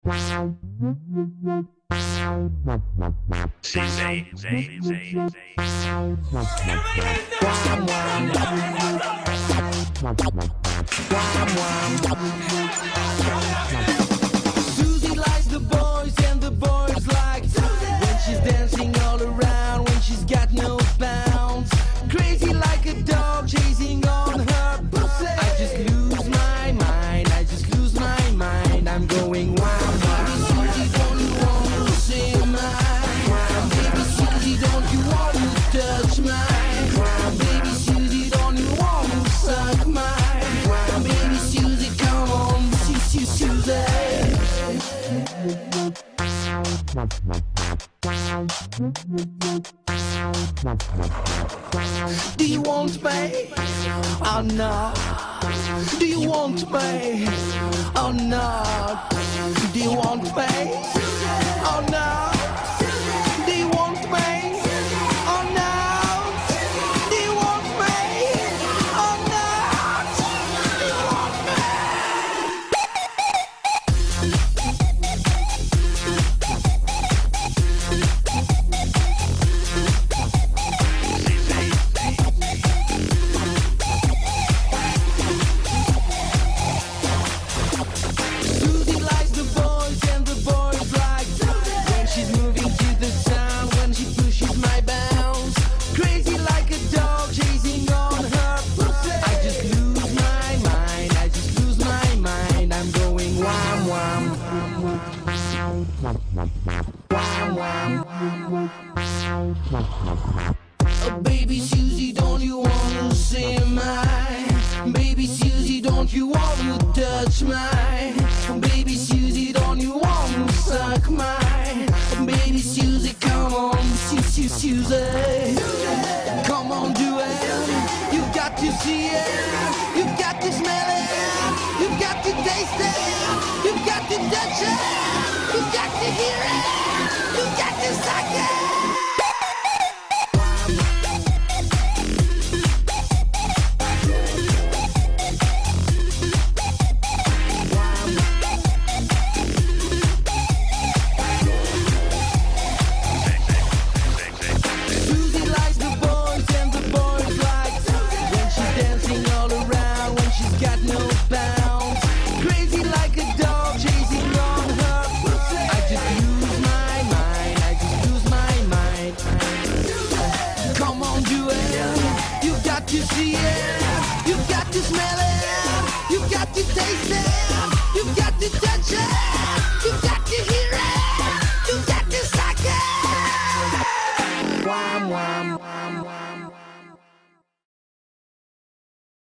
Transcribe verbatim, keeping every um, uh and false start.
Zay, zay, zay, Susie likes the boys and the boys like when she's dancing all around, when she's got no bounds. Crazy like a dog chasing on her pussy. I just lose my mind, I just lose my mind. I'm going wild. Baby Susie, don't you want to see mine? Baby Susie, don't you want to touch mine? Baby Susie, don't you want to suck mine? Baby Susie, come on, Susie, Susie. Do you want me? Oh no. Do you want me? Oh no. Do you want me? Oh no. Do you want me? Oh no. Do you want me? Oh no. Do you want Susie likes the boys and the boys like when she's moving to the sound, when she pushes my bounce. Crazy like a dog chasing on her pussy. I just lose my mind, I just lose my mind. I'm going wham wham. Wham wham. Oh, baby Susie, don't you wanna see mine? Baby Susie, don't you want to touch mine? Baby Susie, don't you want to suck mine? Baby Susie, come on, Susie, Susie. Come on, do it. You've got to see it. You've got to smell it. You've got to taste it. You've got to touch it. You've got to hear it. You've got to suck it. Susie likes the boys and the boys like when she's dancing all around, when she's got no bounds. Crazy like a dog chasing on her pussy. I just lose my mind, I just lose my mind. Come on, do it. You've got to see it. You've got to smell it. You've got to taste it. You've got to touch it.